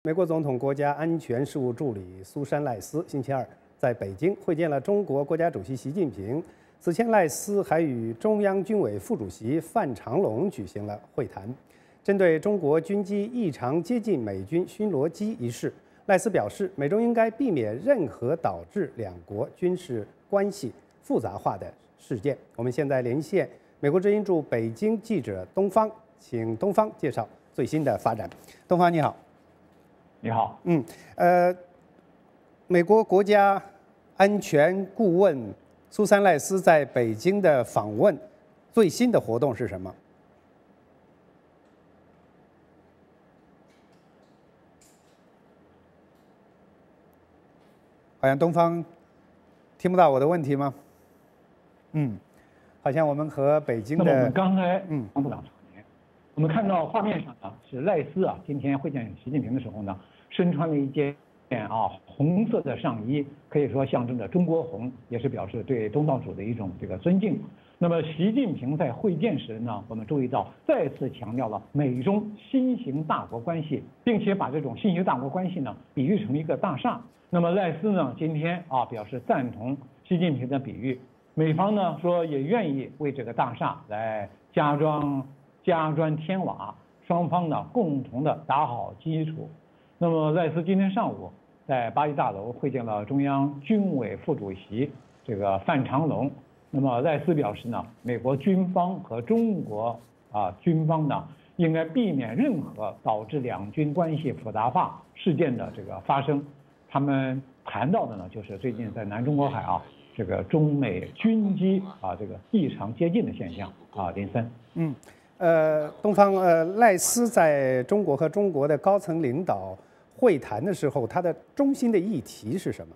美国总统国家安全事务助理苏珊·赖斯星期二在北京会见了中国国家主席习近平。此前，赖斯还与中央军委副主席范长龙举行了会谈。针对中国军机异常接近美军巡逻机一事，赖斯表示，美中应该避免任何导致两国军事关系复杂化的事件。我们现在连线美国之音驻北京记者东方，请东方介绍最新的发展。东方你好。 你好。 美国国家安全顾问苏珊·赖斯在北京的访问，最新的活动是什么？好像东方听不到我的问题吗？好像我们和北京的。 那么我们刚才帮不了常年，我们看到画面上呢是赖斯今天会见习近平的时候呢，身穿了一件红色的上衣，可以说象征着中国红，也是表示对东道主的一种尊敬。那么习近平在会见时呢，我们注意到再次强调了美中新型大国关系，并且把这种新型大国关系呢比喻成一个大厦。那么赖斯呢今天表示赞同习近平的比喻，美方呢说也愿意为这个大厦来加砖添瓦，双方呢共同的打好基础。那么赖斯今天上午在巴黎大楼会见了中央军委副主席范长龙。那么赖斯表示呢，美国军方和中国军方呢应该避免任何导致两军关系复杂化事件的发生。他们谈到的呢，就是最近在南中国海中美军机异常接近的现象林森。 东方赖斯在中国和中国的高层领导会谈的时候，他的中心的议题是什么？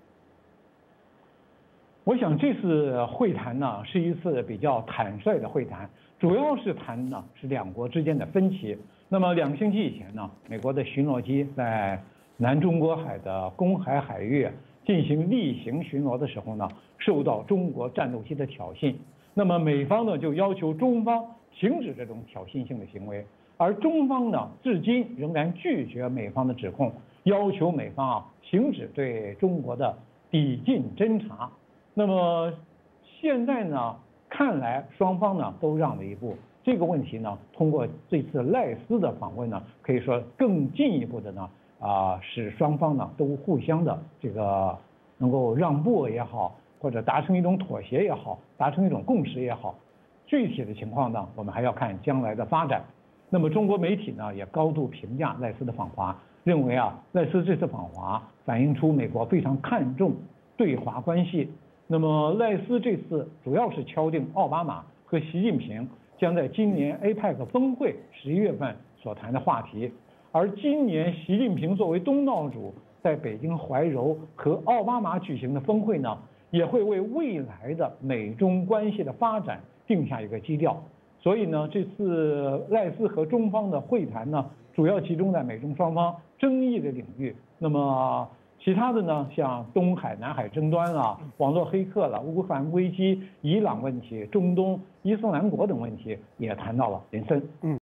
我想这次会谈呢是一次比较坦率的会谈，主要是谈呢是两国之间的分歧。那么2个星期以前呢，美国的巡逻机在南中国海的公海海域进行例行巡逻的时候呢，受到中国战斗机的挑衅。那么美方呢就要求中方停止这种挑衅性的行为，而中方呢至今仍然拒绝美方的指控，要求美方停止对中国的抵近侦察。那么现在呢，看来双方呢都让了一步。这个问题呢，通过这次赖斯的访问呢，可以说更进一步的呢，使双方呢都互相的能够让步也好，或者达成一种妥协也好，达成一种共识也好。具体的情况呢，我们还要看将来的发展。那么中国媒体呢也高度评价赖斯的访华，认为赖斯这次访华反映出美国非常看重对华关系。那么赖斯这次主要是敲定奥巴马和习近平将在今年 APEC 峰会11月份所谈的话题，而今年习近平作为东道主在北京怀柔和奥巴马举行的峰会呢，也会为未来的美中关系的发展定下一个基调。所以呢，这次赖斯和中方的会谈呢，主要集中在美中双方争议的领域。那么其他的呢，像东海、南海争端网络黑客乌克兰危机、伊朗问题、中东、伊斯兰国等问题也谈到了林森。